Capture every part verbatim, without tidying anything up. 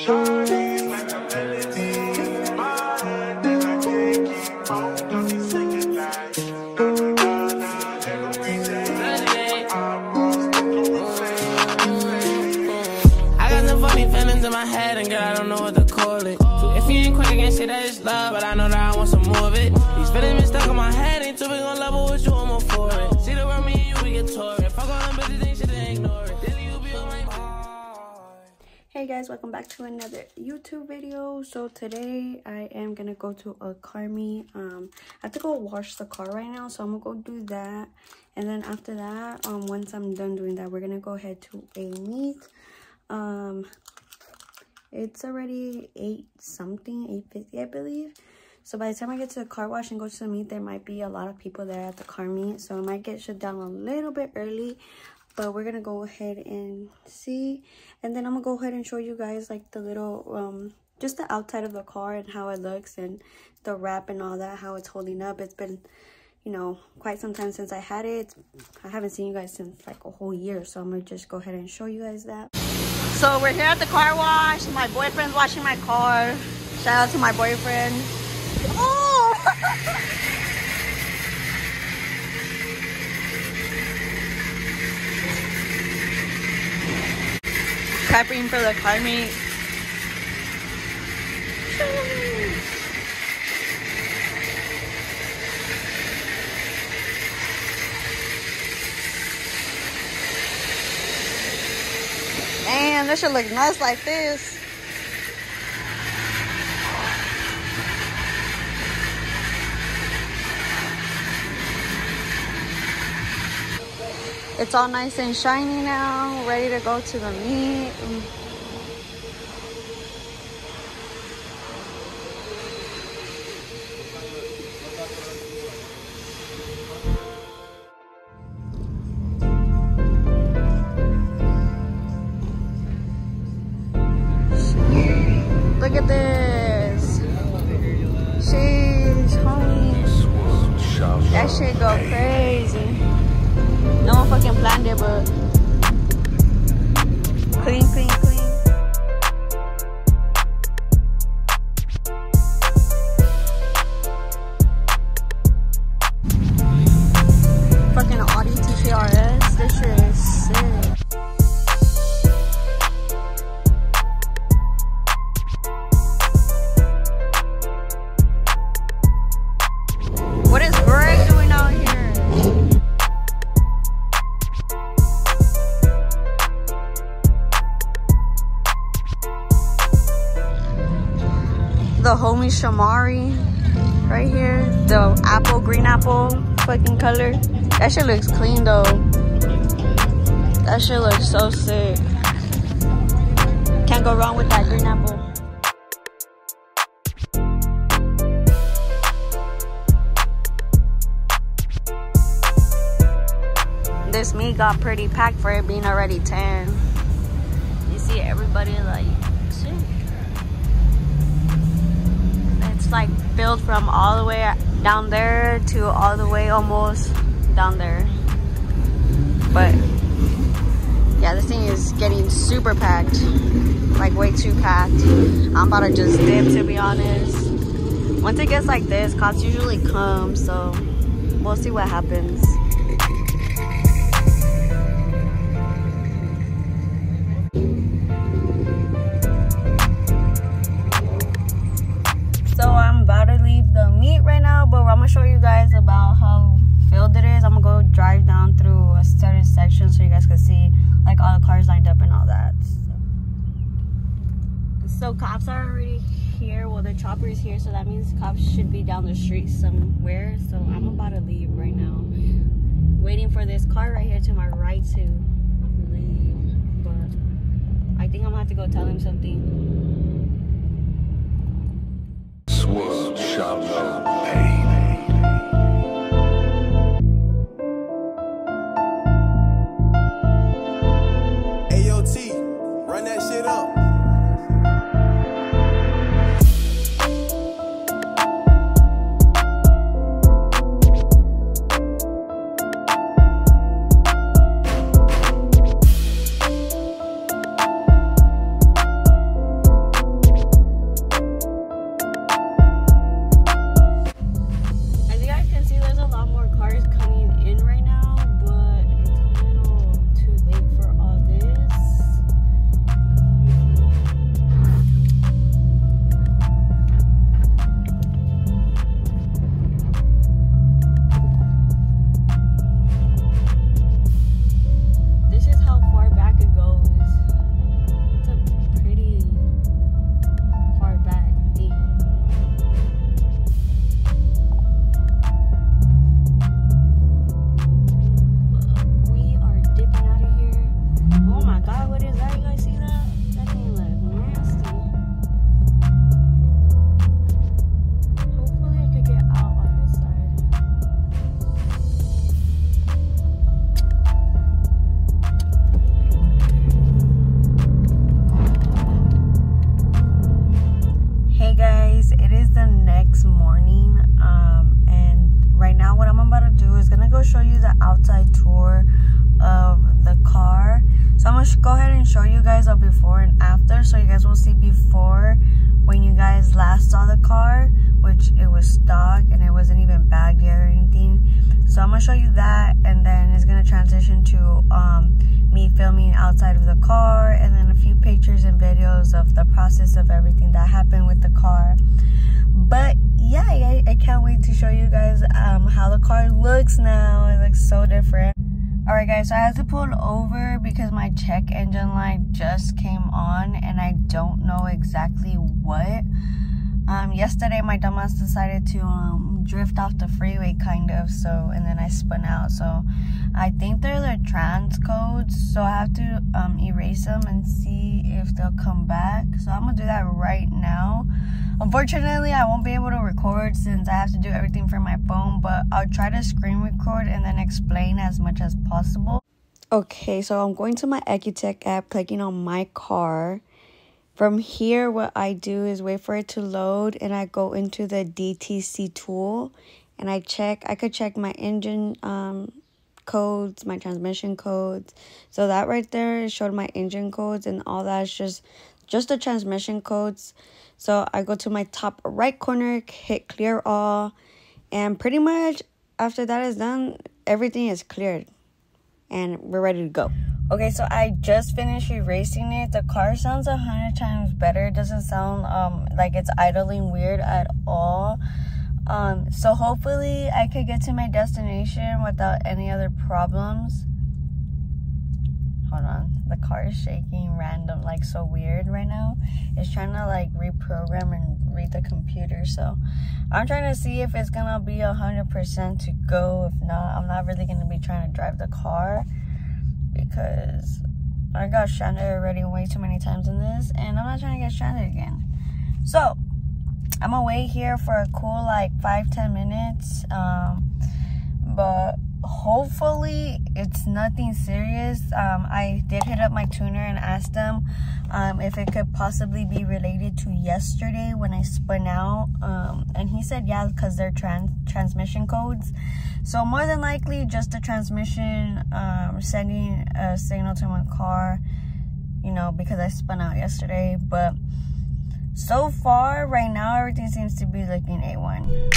In my head and girl, I don't know what to call it. If you ain't quick, I can't say that it's love, but I know that I want some more of it. These feelings been stuck in my head, ain't too big on level with you, I'm all for it. See the world, me and you, we get tore it. Fuck all them bitches, ain't shit, they ignore it. Daily, you be on my mind. Hey guys, welcome back to another YouTube video. So today I am gonna go to a car meet. Um, I have to go wash the car right now, so I'm gonna go do that. And then after that, um, once I'm done doing that, we're gonna go ahead to a meet. Um. It's already eight something, eight fifty, I believe. So by the time I get to the car wash and go to the meet, there might be a lot of people there at the car meet. So I might get shut down a little bit early. But we're going to go ahead and see. And then I'm going to go ahead and show you guys like the little, um, just the outside of the car and how it looks. And the wrap and all that, how it's holding up. It's been, you know, quite some time since I had it. I haven't seen you guys since like a whole year. So I'm going to just go ahead and show you guys that. So we're here at the car wash. My boyfriend's washing my car. Shout out to my boyfriend. Oh! Prepping for the car meet. Man, this should look nice like this. It's all nice and shiny now, ready to go to the meet. Look at this. Sheesh, homie. That shit go crazy. No one fucking planned it, but clean, clean, clean. Fucking Audi T K R S. This shit is sick. What is Greg doing out here? The homie Shamari right here. The apple, green apple fucking color. That shit looks clean though. That shit looks so sick. Can't go wrong with that green apple. This meet got pretty packed for it being already ten. You see everybody like, shit. It's like filled from all the way down there to all the way almost down there. But yeah, this thing is getting super packed. Like way too packed. I'm about to just dip, to be honest. Once it gets like this, cops usually come, so we'll see what happens. I'm gonna show you guys about how filled it is. I'm gonna go drive down through a certain section so you guys can see like all the cars lined up and all that. So, so cops are already here. Well, the chopper is here, so that means cops should be down the street somewhere. So I'm about to leave right now. Waiting for this car right here to my right to leave. But I think I'm gonna have to go tell him something. Swirl, shallow, baby. Run that shit up. it is the next morning, um, and right now what I'm about to do is gonna go show you the outside tour of the car. So I'm gonna go ahead and show you guys a before and after, so you guys will see before when you guys last saw the car, which it was stock and it wasn't even bagged yet or anything. So I'm gonna show you that, and then it's gonna transition to um, me filming outside of the car, and then a few pictures and videos of the process of everything that happened with the car. But yeah, I, I can't wait to show you guys um, how the car looks now. It looks so different. Alright guys, so I have to pull over because my check engine light just came on and I don't know exactly what. Um, yesterday my dumbass decided to um, drift off the freeway kind of, so, and then I spun out. So I think they're the trans codes, so I have to um, erase them and see if they'll come back. So I'm gonna do that right now. Unfortunately, I won't be able to record since I have to do everything from my phone, but I'll try to screen record and then explain as much as possible. Okay, so I'm going to my Accutech app, clicking on my car. From here, what I do is wait for it to load, and I go into the D T C tool, and I check, I could check my engine um, codes, my transmission codes. So that right there showed my engine codes, and all that is just, just the transmission codes. So I go to my top right corner, hit clear all, and pretty much after that is done, everything is cleared and we're ready to go. Okay, so I just finished erasing it. The car sounds a hundred times better. It doesn't sound um like it's idling weird at all. Um, so hopefully I could get to my destination without any other problems. Hold on, the car is shaking random, like so weird right now. It's trying to like reprogram and read the computer, so I'm trying to see if it's gonna be a hundred percent to go. If not, I'm not really gonna be trying to drive the car because I got stranded already way too many times in this, and I'm not trying to get stranded again. So I'm gonna wait here for a cool like five ten minutes, um but hopefully it's nothing serious. um I did hit up my tuner and asked them um if it could possibly be related to yesterday when I spun out, um and he said yeah, because they're trans transmission codes. So more than likely just the transmission um sending a signal to my car, you know, because I spun out yesterday. But so far right now everything seems to be looking A one.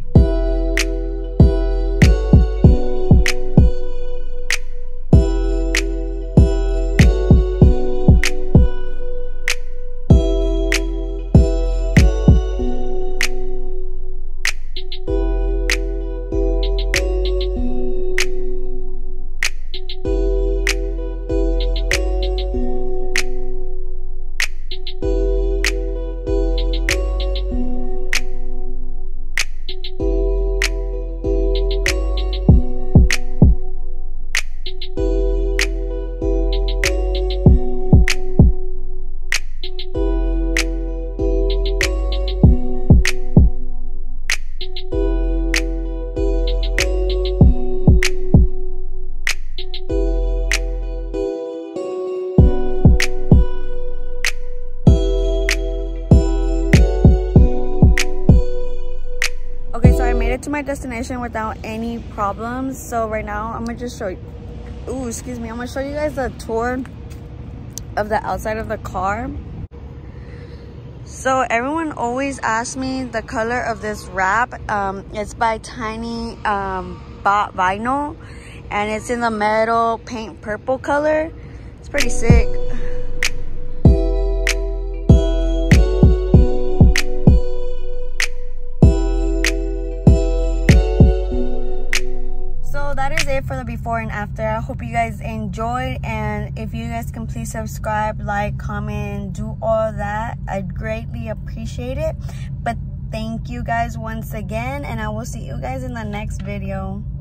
To my destination without any problems. So right now I'm gonna just show you, ooh, excuse me, I'm gonna show you guys the tour of the outside of the car. So everyone always asks me the color of this wrap. Um, it's by Tiny um, Bot Vinyl, and it's in the metal paint purple color. It's pretty sick. That is it for the before and after. I hope you guys enjoyed, and if you guys can please subscribe, like, comment, do all that, I'd greatly appreciate it. But thank you guys once again, and I will see you guys in the next video.